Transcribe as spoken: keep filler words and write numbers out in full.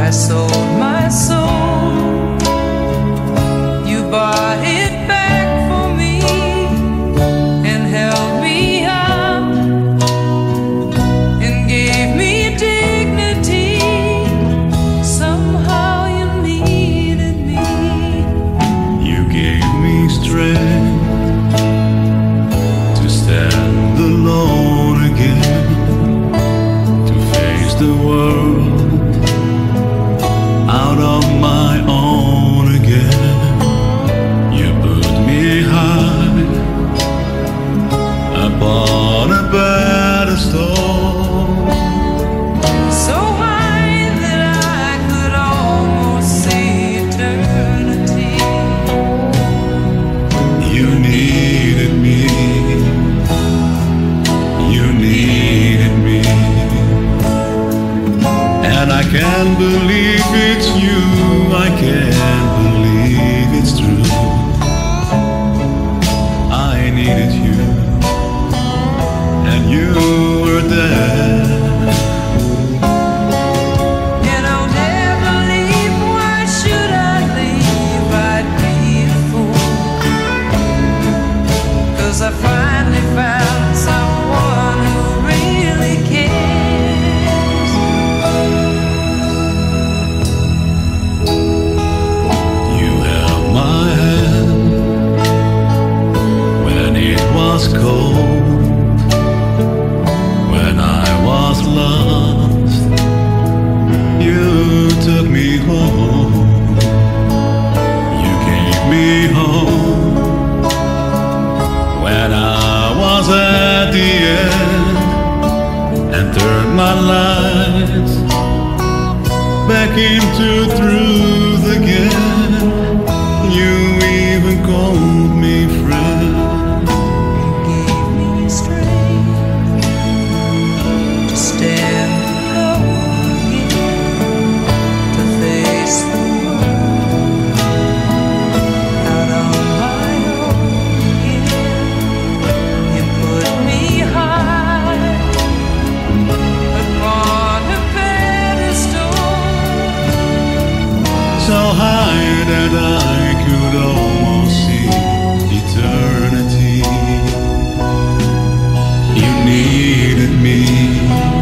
I sold my soul. You bought it back for me and held me up and gave me dignity. Somehow you needed me. You gave me strength to stand alone again, to face the world out of my own again. You put me high upon a pedestal, So high that I could almost see eternity. you needed me, you needed me, and I can't believe it's you, I can't believe it's true. I needed you, and you were there. And I'll never leave. Why should I leave? I'd be a fool. 'Cause I finally found someone who really cares. You held my hand when it was cold, when I was lost. You took me home, you gave me home when I was at the end, and turned my lights back into truth again. You even called me friend. Gave me strength to stand alone again, to face the world out on my own again. You put me high upon a pedestal, So high that I could almost see eternity. You needed me,